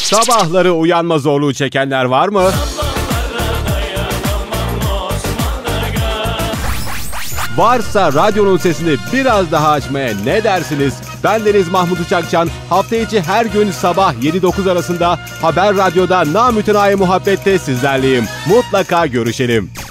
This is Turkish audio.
Sabahları uyanma zorluğu çekenler var mı? Varsa radyonun sesini biraz daha açmaya ne dersiniz? Bendeniz Mahmut Uçakcan. Hafta içi her gün sabah 7-9 arasında Haber Radyo'da namütenayi muhabbette sizlerleyim. Mutlaka görüşelim.